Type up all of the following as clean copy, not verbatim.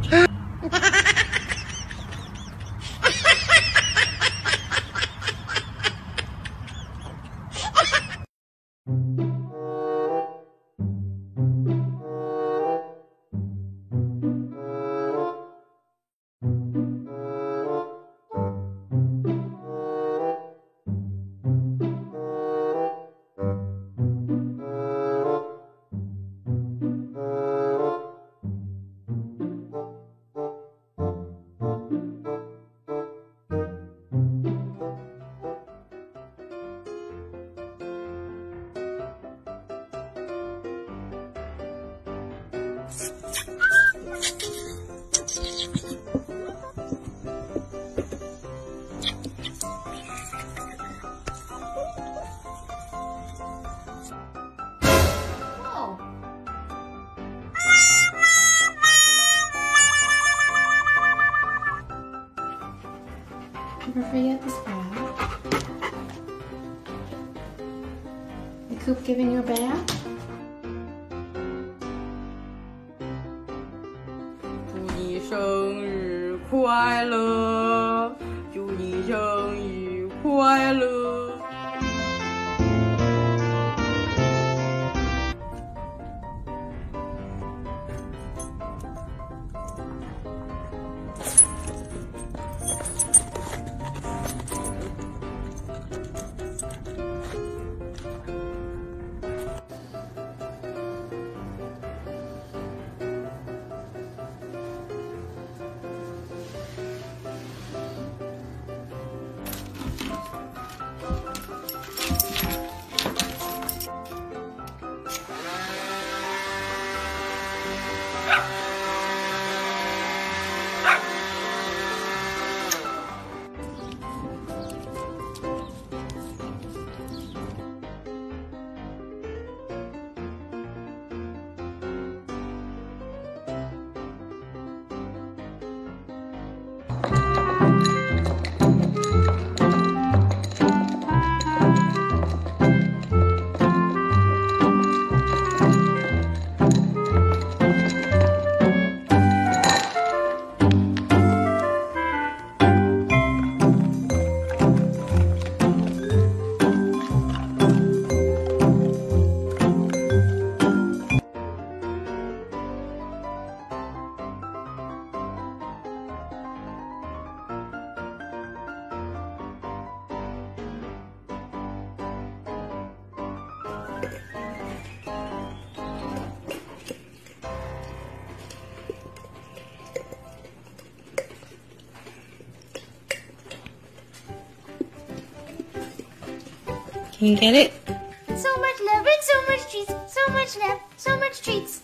Never forget this bath. The coop giving you a bath? 祝你生日快乐，祝你生日快乐。 Can you get it? So much love and so much treats. So much love, so much treats.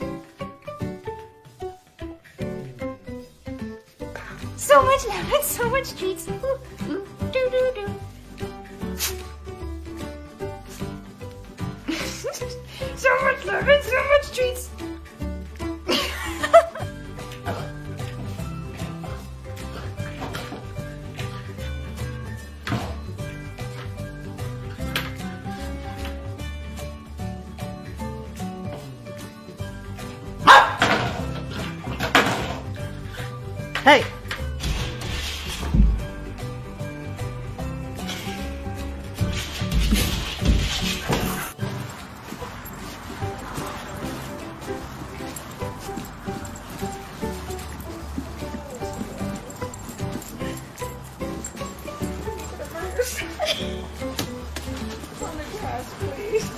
So much love and so much treats. Ooh, ooh, doo doo doo. So much love and so much treats. Hey! On the grass, please.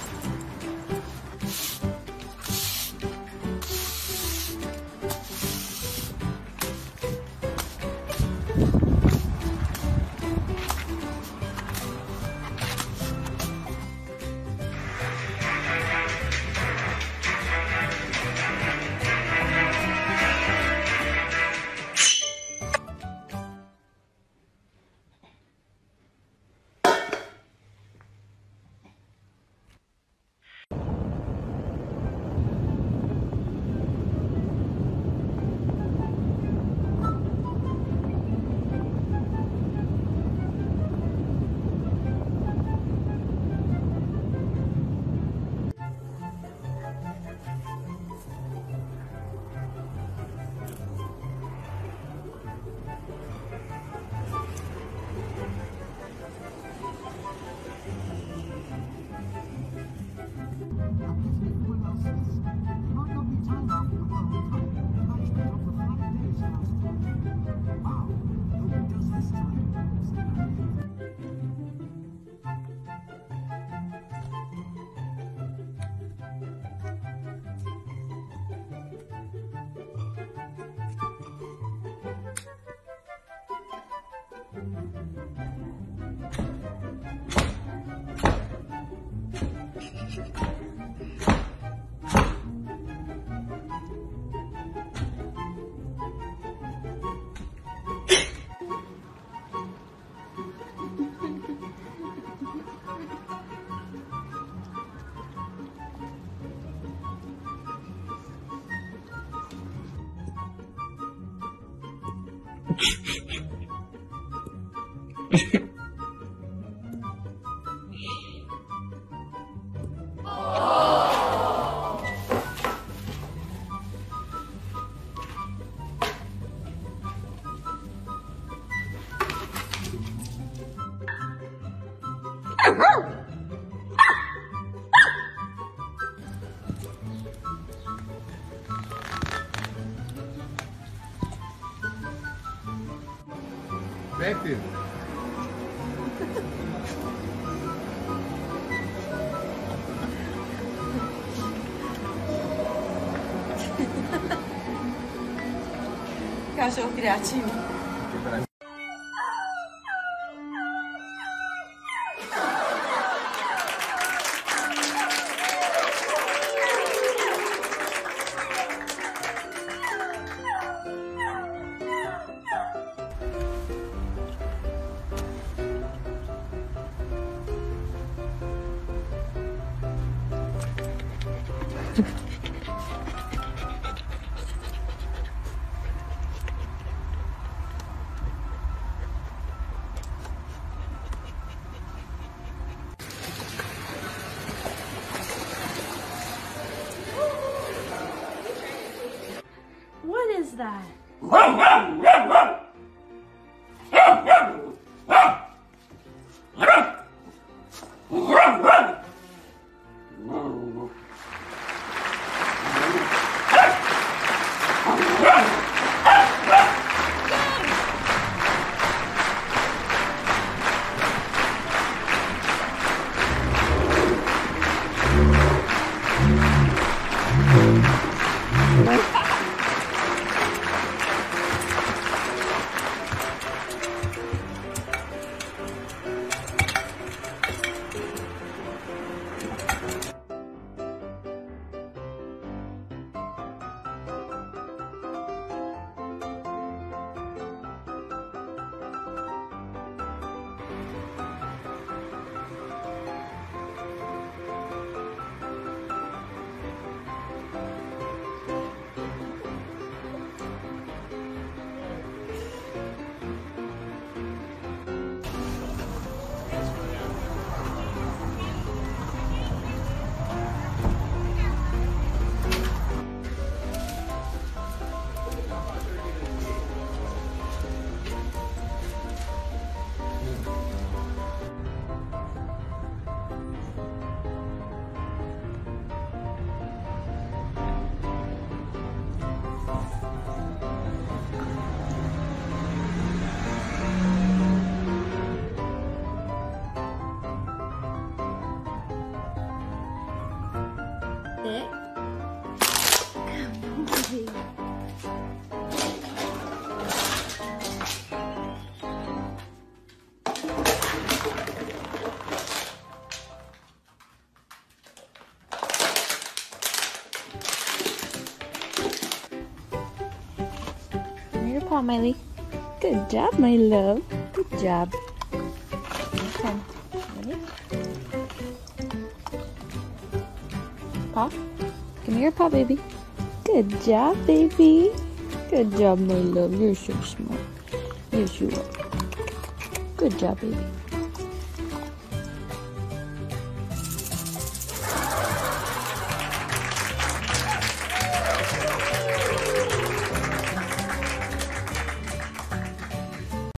Matthew. Cachorro criativo. What is that? Your paw, Miley. Good job, my love. Good job. Come. Ready? Paw. Come here, paw, baby. Good job, baby. Good job, my love. You're so smart. Yes, you are. Good job, baby.